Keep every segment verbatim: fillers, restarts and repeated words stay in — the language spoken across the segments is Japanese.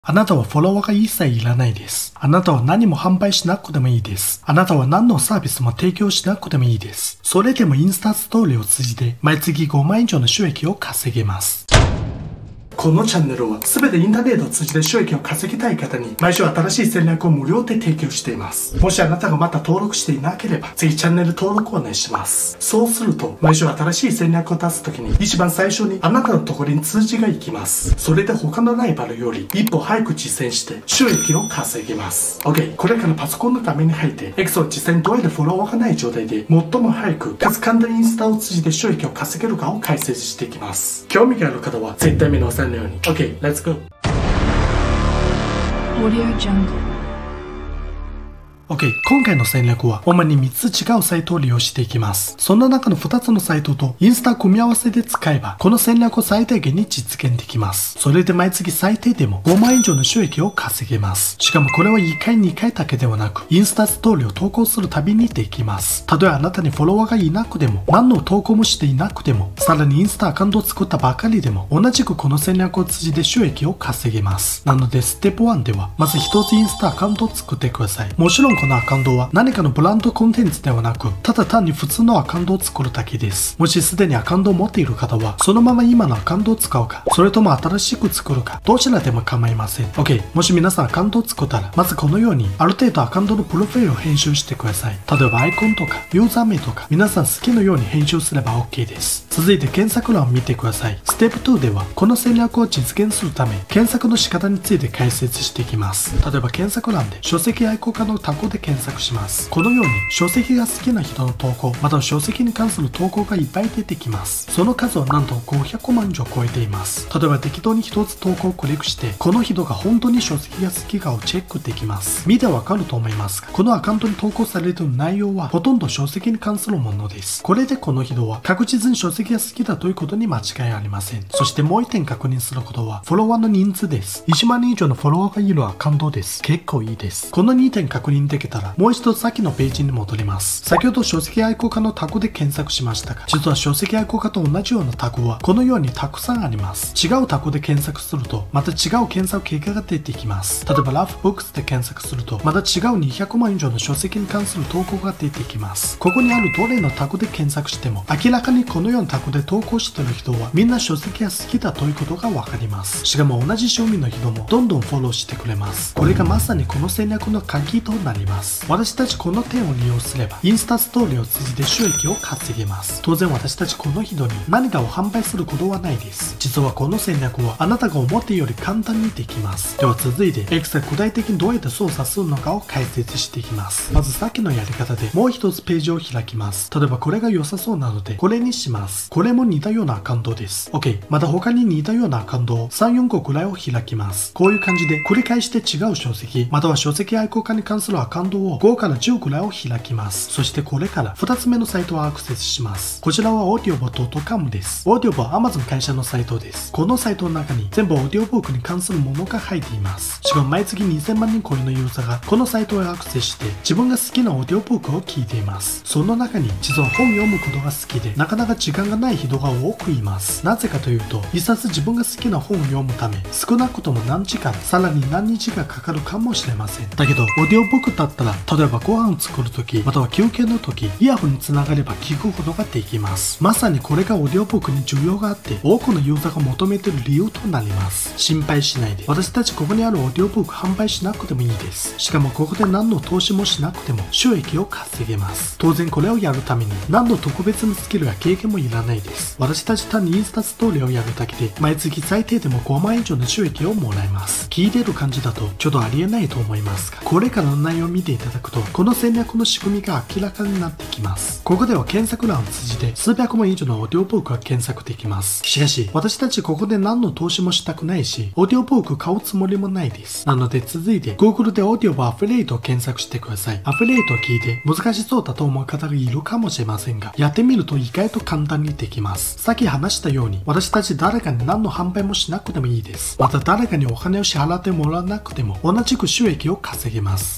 あなたはフォロワーが一切いらないです。あなたは何も販売しなくてもいいです。あなたは何のサービスも提供しなくてもいいです。それでもインスタストーリーを通じて毎月ごまん以上の収益を稼げます。このチャンネルは全てインターネットを通じて収益を稼ぎたい方に毎週新しい戦略を無料で提供しています。もしあなたがまだ登録していなければぜひチャンネル登録をお願いします。そうすると毎週新しい戦略を出すときに一番最初にあなたのところに通知が行きます。それで他のライバルより一歩早く実践して収益を稼げます。 OK、 これからパソコンの画面に入って X を実際にどうやってフォロワーがない状態で最も早くかつ簡単にインスタを通じて収益を稼げるかを解説していきます。興味がある方は絶対見逃さないように。 OK、 Let's go。 Audio Jungle。 OK、今回の戦略は主にみっつ違うサイトを利用していきます。その中のふたつのサイトとインスタ組み合わせで使えばこの戦略を最大限に実現できます。それで毎月最低でもごまん以上の収益を稼げます。しかもこれはいっかいにかいだけではなくインスタストーリーを投稿するたびにできます。たとえあなたにフォロワーがいなくても何の投稿もしていなくてもさらにインスタアカウントを作ったばかりでも同じくこの戦略を通じて収益を稼げます。なのでステップいちではまずひとつインスタアカウントを作ってください。もちろんこのアカウントは何かのブランドコンテンツではなくただ単に普通のアカウントを作るだけです。もしすでにアカウントを持っている方はそのまま今のアカウントを使うかそれとも新しく作るかどちらでも構いません。 OK、 もし皆さんアカウントを作ったらまずこのようにある程度アカウントのプロフィールを編集してください。例えばアイコンとかユーザー名とか皆さん好きなように編集すれば OK です。続いて検索欄を見てください。ステップにではこの戦略を実現するため検索の仕方について解説していきます。例えば検索欄で書籍愛好家のタグで検索します。このように書籍が好きな人の投稿または書籍に関する投稿がいっぱい出てきます。その数はなんとごひゃくまん以上超えています。例えば適当に一つ投稿をクリックしてこの人が本当に書籍が好きかをチェックできます。見てわかると思いますがこのアカウントに投稿されている内容はほとんど書籍に関するものです。これでこの人は確実に書籍が好きだということに間違いありません。そしてもう一点確認することはフォロワーの人数です。いちまんにん以上のフォロワーがいるアカウントです。結構いいです。このにてん確認できたらもう一度さっきのページに戻ります。先ほど書籍愛好家のタグで検索しましたが実は書籍愛好家と同じようなタグはこのようにたくさんあります。違うタグで検索するとまた違う検索結果が出てきます。例えばラフブックスで検索するとまた違うにひゃくまん以上の書籍に関する投稿が出てきます。ここにあるどれのタグで検索しても明らかにこのようなタグで投稿している人はみんな書籍が好きだということがわかります。しかも同じ趣味の人もどんどんフォローしてくれます。これがまさにこの戦略の鍵となります。私たちこの点を利用すればインスタストーリーを通じて収益を稼げます。当然私たちこの人に何かを販売することはないです。実はこの戦略はあなたが思っているより簡単にできます。では続いて X が具体的にどうやって操作するのかを解説していきます。まずさっきのやり方でもう一つページを開きます。例えばこれが良さそうなのでこれにします。これも似たようなアカウントです。 OK、 また他に似たようなアカウントをさん、よんこくらいを開きます。こういう感じで繰り返して違う書籍または書籍愛好家に関するアカウントをごからじゅうくらいを開きます。そしてこれからふたつめのサイトをアクセスします。こちらは オーディオボ ドットコム です。オーディオボは Amazon 会社のサイトです。このサイトの中に全部オーディオブックに関するものが入っています。しかも毎月にせんまんにん超えのユーザーがこのサイトをアクセスして自分が好きなオーディオブックを聞いています。その中に実は本を読むことが好きでなかなか時間がない人が多くいます。なぜかというと一冊自分が好きな本を読むため少なくとも何時間さらに何日がかかるかもしれません。だけどオーディオブックだったら例えばご飯を作るときまたは休憩の時イヤホンにつながれば聞くことができます。まさにこれがオーディオブックに需要があって多くのユーザーが求めている理由となります。心配しないで私たちここにあるオーディオブック販売しなくてもいいです。しかもここで何の投資もしなくても収益を稼げます。当然これをやるために何の特別なスキルや経験もいらないです。私たち単にインスタストーリーをやるだけで毎月最低でもごまん以上の収益をもらえます。聞いてる感じだとちょっとありえないと思いますがこれからの内容を見ていただくとこの戦略の仕組みが明らかになってきます。ここでは検索欄を通じて数百万以上のオーディオブックが検索できます。しかし私たちここで何の投資もしたくないしオーディオブック買うつもりもないです。なので続いて Google でオーディオブアフィリエイトを検索してください。アフィリエイトを聞いて難しそうだと思う方がいるかもしれませんがやってみると意外と簡単にできます。さっき話したように私たち誰かに何の販売もしなくてもいいです。また誰かにお金を支払ってもらわなくても同じく収益を稼げます。なぜか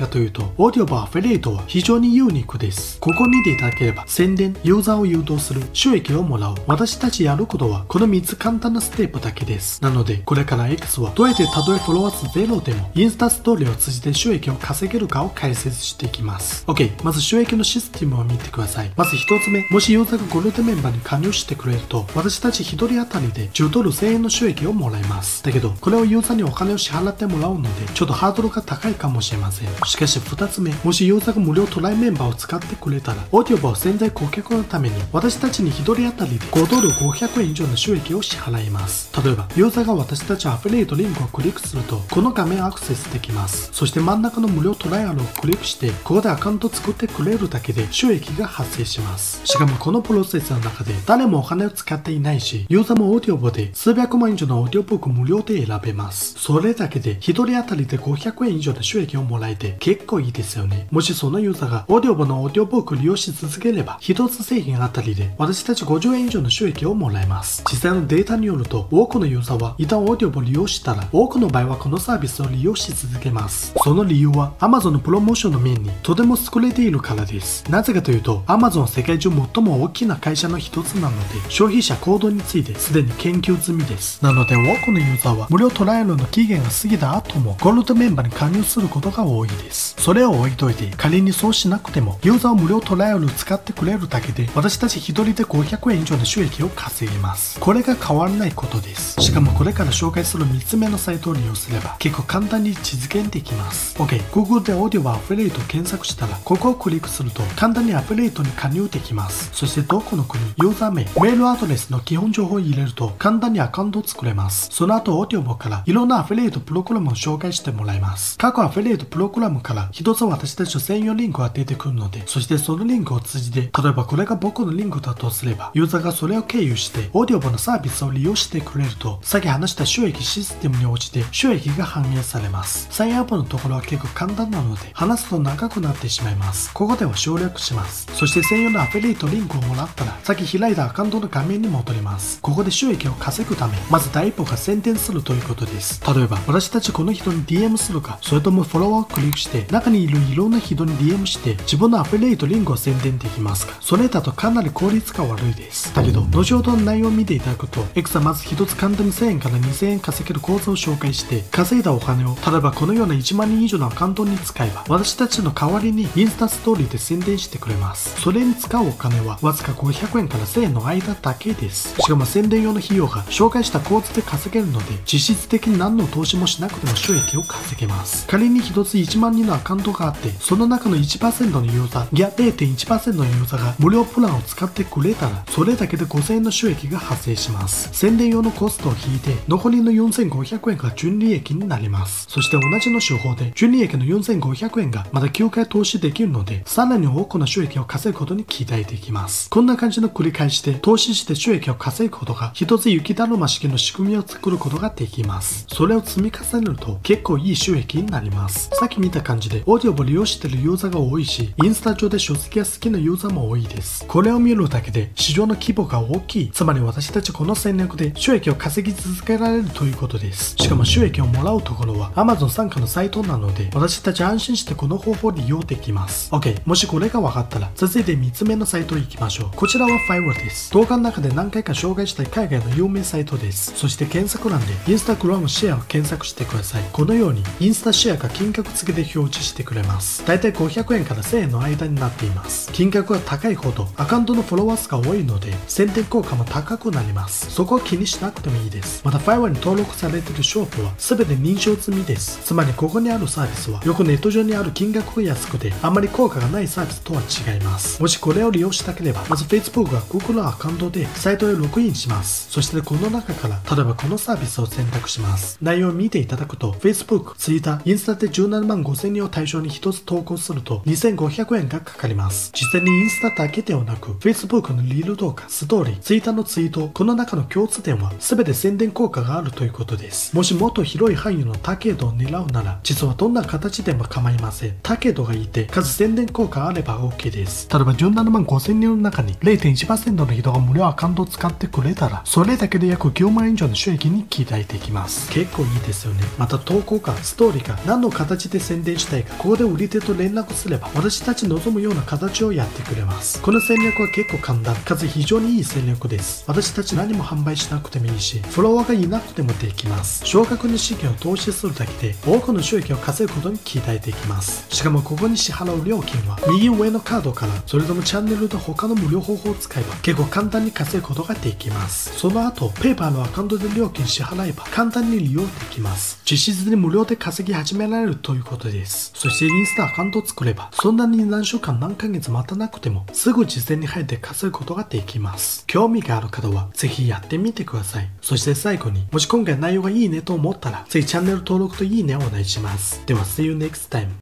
かというと、オーディオバーアフィリエイトは非常にユニークです。ここを見ていただければ、宣伝、ユーザーを誘導する、収益をもらう。私たちやることは、このみっつ簡単なステップだけです。なので、これから X はどうやってたとえフォロワー数ゼロでも、インスタストーリーを通じて収益を稼げるかを解説していきます。OK、まず収益のシステムを見てください。まずひとつめ、もしユーザーがゴールドメンバーに加入してくれると、私たちひとり当たりでじゅうドルせんえんの収益をもらえます。だけど、これをユーザーにお金を支払ってもらうので、ちょっとハードルが高いかもしれません。しかしふたつめ、もしユーザーが無料トライメンバーを使ってくれたら、オーディオバー潜在顧客のために、私たちにひとり当たりでごドルごひゃくえん以上の収益を支払います。例えば、ユーザーが私たちアフィリエイトリンクをクリックすると、この画面アクセスできます。そして真ん中の無料トライアルをクリックして、ここでアカウント作ってくれるだけで収益が発生します。しかもこのプロセスの中で、誰もお金を使っていないし、ユーザーもオーディオバーで数百万以上のオーディオブック無料で選べます。それだけでひとり当たりでごひゃくえん以上の収益をもらえて結構いいですよね。もしそのユーザーがオーディオバーのオーディオブックを利用し続ければ、ひとつ製品あたりで私たちごじゅうえん以上の収益をもらえます。実際のデータによると、多くのユーザーは一旦オーディオバーを利用したら、多くの場合はこのサービスを利用し続けます。その理由は Amazon のプロモーションの面にとても優れているからです。なぜかというと、Amazon は世界中最も大きな会社の一つなので、消費者行動についてすでに研究済みです。なので多くのユーザーは無料トライアルの期限が過ぎた後もゴールドメンバーに加入することが多いです。それを置いといて、仮にそうしなくてもユーザーを無料トライアルを使ってくれるだけで、私たち一人でごひゃくえん以上の収益を稼げます。これが変わらないことです。しかもこれから紹介するみっつめのサイトを利用すれば結構簡単に実現できます。OK、Google でオーディオバーアフィリエイトを検索したら、ここをクリックすると簡単にアフィリエイトに加入できます。そしてどこの国、ユーザー名、メールアドレスの基本情報を入れると簡単にアカウントを作れます。その後オーディオバーからいろんなアフィリエイトプログラムを紹介してもらいます。各アフィリエイトプログラムから一つ私たちの専用リンクが出てくるので、そしてそのリンクを通じて、例えばこれが僕のリンクだとすれば、ユーザーがそれを経由してオーディオバーのサービスを利用してくれると、さっき話した収益システムに応じて収益が反映されます。サインアップのところは結構簡単なので、話すと長くなってしまいます。ここでは省略します。そして専用のアフィリエイトリンクをもらったら、さっき開いたアカウントの画面に戻ります。ここで収益を稼ぐため、まず第一歩が宣伝するということです。例えば、私たちこの人に ディーエム するか、それともフォロワーをクリックして、中にいるいろんな人に ディーエム して、自分のアフィリエイトリンクを宣伝できますか。それだとかなり効率が悪いです。だけど、後ほどの内容を見ていただくと、X はまず一つ簡単にせんえんからにせんえん稼げる講座を紹介して、稼いだお金を、例えばこのようないちまんにん以上のアカウントに使えば、私たちの代わりにインスタストーリーで宣伝してくれます。それに使うお金は、わずかごひゃくえんからせんえんの間だけです。しかも宣伝用の費用が紹介した講座で稼げるので、実質的に何の投資もしなくても収益を稼げます。仮に一ついちまんにんのアカウントがあって、その中の いちパーセント のユーザー、いや れいてんいちパーセント のユーザーが無料プランを使ってくれたら、それだけでごせんえんの収益が発生します。宣伝用のコストを引いて、残りのよんせんごひゃくえんが純利益になります。そして同じの手法で、純利益のよんせんごひゃくえんがまたきゅうかい投資できるので、さらに多くの収益を稼ぐことに期待できます。こんな感じの繰り返しで、投資して収益を稼ぐことが、一つ雪だるま式の仕組みを作ることができます。それを積み重ねると、結構いい収益になります。さっき見た感じで、オーディオを利用しているユーザーが多いし、インスタ上で書籍が好きなユーザーも多いです。これを見るだけで、市場の規模が大きい。つまり私たちこの戦略で収益を稼ぎ続けられるということです。しかも収益をもらうところは Amazon 傘下のサイトなので、私たち安心してこの方法を利用できます。OK、もしこれが分かったら、続いてみっつめのサイトへ行きましょう。こちらは Fiverr です。動画の中で何回か紹介したい海外の有名サイトです。そして検索欄で Instagram シェアを検索してください。このようにインスタシェアが金額付きで表示してくれます。だいたいごひゃくえんからせんえんの間になっています。金額が高いほどアカウントのフォロワー数が多いので、宣伝効果も高くなります。そこを気にしなくてもいいです。また Fiverr に登録されているショップは全て認証済みです。つまりここにあるサービスはよくネット上にある金額が安くてあまり効果がないサービスとは違います。もしこれを利用したければ、まず Facebook が Google のアカウントでサイトへログインします。そしてこの中から例えばこのサービスを選択します。内容を見ていただくと Facebook、Twitter、インスタでじゅうななまんごせんにんを対象に一つ投稿するとにせんごひゃくえんがかかります。実際にインスタだけではなく Facebook のリール動画、ストーリー、Twitter のツイート、この中の共通点は全て宣伝効果があるということです。もしもっと広い範囲のターゲットを狙うなら、実はどんな形でも構いません。ターゲットがいて、かつ宣伝効果があれば OK です。例えばじゅうななまんごせんにんの中に れいてんいちパーセント の人が無料アカウントを使ってくれたら、それだけで約きゅうまんえん以上の収益に期待できます。結構いいですよね。また投稿かストーリーか何の形で宣伝援したいが、ここで売り手と連絡すれば私たち望むような形をやってくれます。この戦略は結構簡単かつ非常にいい戦略です。私たち何も販売しなくてもいいし、フォロワーがいなくてもできます。少額の資金を投資するだけで多くの収益を稼ぐことに期待できます。しかもここに支払う料金は右上のカードから、それともチャンネルで他の無料方法を使えば結構簡単に稼ぐことができます。その後ペーパーのアカウントで料金支払えば簡単に利用できます。実質で無料で稼ぎ始められるということです。そしてインスタアカウントを作ればそんなに何週間何ヶ月待たなくてもすぐ実践に入って稼ぐことができます。興味がある方はぜひやってみてください。そして最後に、もし今回内容がいいねと思ったらぜひチャンネル登録といいねをお願いします。では See you next time。